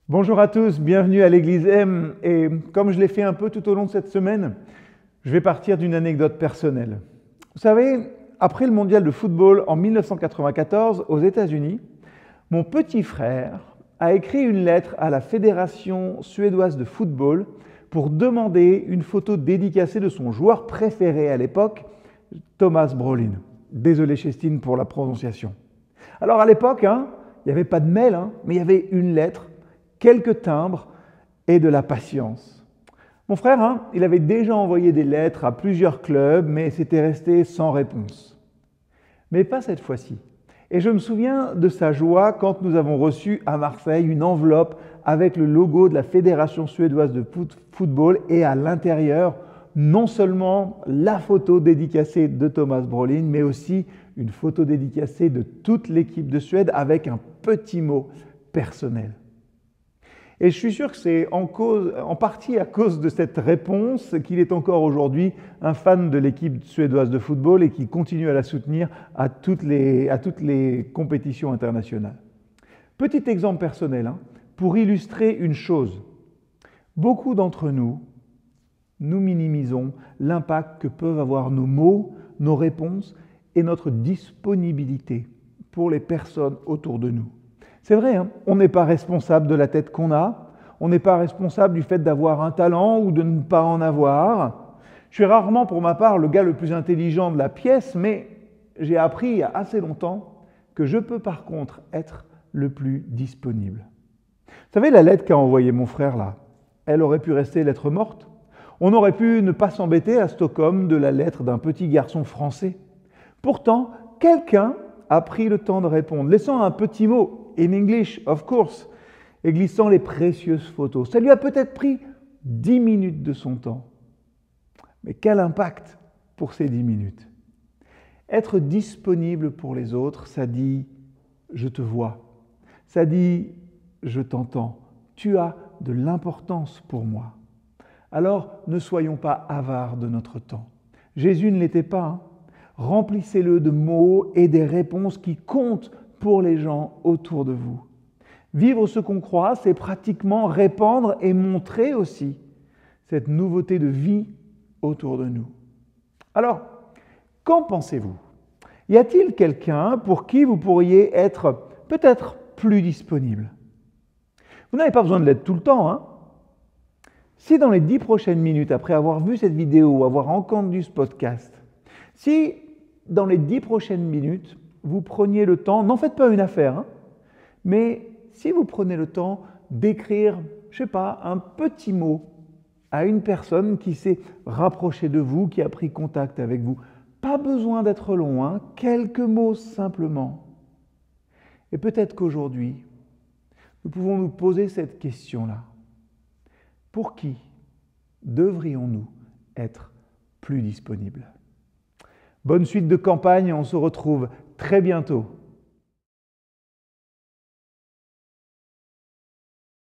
Bonjour à tous, bienvenue à l'Église M. Et comme je l'ai fait un peu tout au long de cette semaine, je vais partir d'une anecdote personnelle. Vous savez, après le mondial de football en 1994 aux États-Unis, mon petit frère a écrit une lettre à la Fédération suédoise de football pour demander une photo dédicacée de son joueur préféré à l'époque, Thomas Brolin. Désolé Chestine pour la prononciation. Alors à l'époque, il n'y avait pas de mail, mais il y avait une lettre, quelques timbres et de la patience. Mon frère, il avait déjà envoyé des lettres à plusieurs clubs, mais c'était resté sans réponse. Mais pas cette fois-ci. Et je me souviens de sa joie quand nous avons reçu à Marseille une enveloppe avec le logo de la Fédération suédoise de football et à l'intérieur, non seulement la photo dédicacée de Thomas Brolin, mais aussi une photo dédicacée de toute l'équipe de Suède avec un petit mot personnel. Et je suis sûr que c'est en partie à cause de cette réponse qu'il est encore aujourd'hui un fan de l'équipe suédoise de football et qu'il continue à la soutenir à toutes les compétitions internationales. Petit exemple personnel, pour illustrer une chose. Beaucoup d'entre nous minimisons l'impact que peuvent avoir nos mots, nos réponses et notre disponibilité pour les personnes autour de nous. C'est vrai, on n'est pas responsable de la tête qu'on a, on n'est pas responsable du fait d'avoir un talent ou de ne pas en avoir. Je suis rarement, pour ma part, le gars le plus intelligent de la pièce, mais j'ai appris il y a assez longtemps que je peux par contre être le plus disponible. Vous savez, la lettre qu'a envoyée mon frère là, elle aurait pu rester lettre morte. On aurait pu ne pas s'embêter à Stockholm de la lettre d'un petit garçon français. Pourtant, quelqu'un a pris le temps de répondre, laissant un petit mot, in English, of course, et glissant les précieuses photos. Ça lui a peut-être pris 10 minutes de son temps. Mais quel impact pour ces 10 minutes. Être disponible pour les autres, ça dit « je te vois », ça dit « je t'entends », tu as de l'importance pour moi. Alors, ne soyons pas avares de notre temps. Jésus ne l'était pas. Remplissez-le de mots et des réponses qui comptent pour les gens autour de vous. Vivre ce qu'on croit, c'est pratiquement répandre et montrer aussi cette nouveauté de vie autour de nous. Alors, qu'en pensez-vous? Y a-t-il quelqu'un pour qui vous pourriez être peut-être plus disponible? Vous n'avez pas besoin de l'être tout le temps, Si dans les 10 prochaines minutes, après avoir vu cette vidéo ou avoir entendu ce podcast, si dans les 10 prochaines minutes, vous preniez le temps, n'en faites pas une affaire, mais si vous prenez le temps d'écrire, un petit mot à une personne qui s'est rapprochée de vous, qui a pris contact avec vous, pas besoin d'être long, quelques mots simplement. Et peut-être qu'aujourd'hui, nous pouvons nous poser cette question-là. Pour qui devrions-nous être plus disponibles? Bonne suite de campagne, on se retrouve très bientôt